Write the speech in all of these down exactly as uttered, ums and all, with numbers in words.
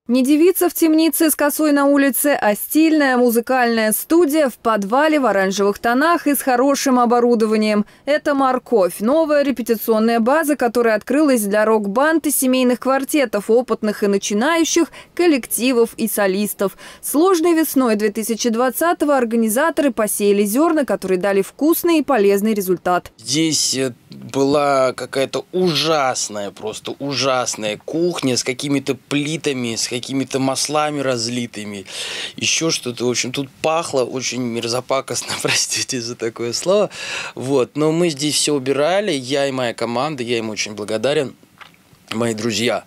Не девица в темнице с косой на улице, а стильная музыкальная студия в подвале в оранжевых тонах и с хорошим оборудованием. Это «Морковь» – новая репетиционная база, которая открылась для рок-банд и семейных квартетов, опытных и начинающих, коллективов и солистов. Сложной весной две тысячи двадцатого организаторы посеяли зерна, которые дали вкусный и полезный результат. Здесь была какая-то ужасная, просто ужасная кухня с какими-то плитами, с какими-то маслами разлитыми, еще что-то. В общем, тут пахло очень мерзопакостно, простите за такое слово. Вот. Но мы здесь все убирали, я и моя команда, я им очень благодарен, мои друзья.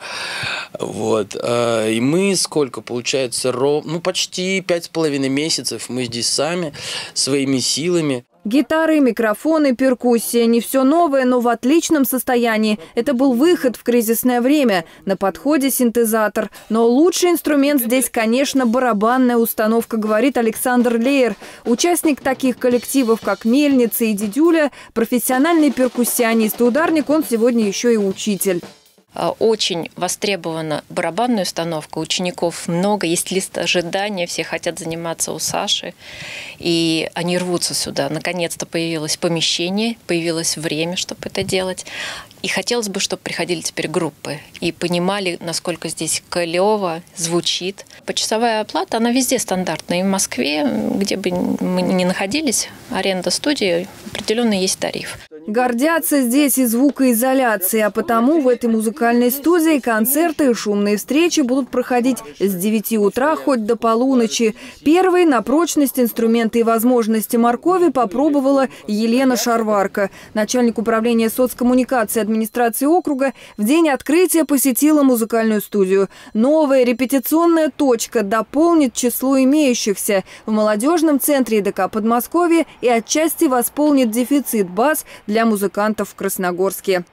Вот. И мы сколько, получается, ров... ну, почти пять с половиной месяцев мы здесь сами, своими силами. Гитары, микрофоны, перкуссия – не все новое, но в отличном состоянии. Это был выход в кризисное время. На подходе синтезатор. Но лучший инструмент здесь, конечно, барабанная установка, говорит Александр Леер. Участник таких коллективов, как «Мельница» и «Дидюля», профессиональный перкуссионист и ударник, он сегодня еще и учитель. Очень востребована барабанная установка, учеников много, есть лист ожидания, все хотят заниматься у Саши, и они рвутся сюда. Наконец-то появилось помещение, появилось время, чтобы это делать. И хотелось бы, чтобы приходили теперь группы и понимали, насколько здесь клево звучит. Почасовая оплата, она везде стандартная. И в Москве, где бы мы ни находились, аренда студии, определенно есть тариф. Гордятся здесь и звукоизоляцией, а потому в этой музыкальной студии концерты и шумные встречи будут проходить с девяти утра хоть до полуночи. Первой на прочность инструменты и возможности «Моркови» попробовала Елена Шарварка. Начальник управления соцкоммуникации администрации округа в день открытия посетила музыкальную студию. Новая репетиционная точка дополнит число имеющихся в молодежном центре ИДК Подмосковья и отчасти восполнит дефицит баз для музыкантов в Красногорске.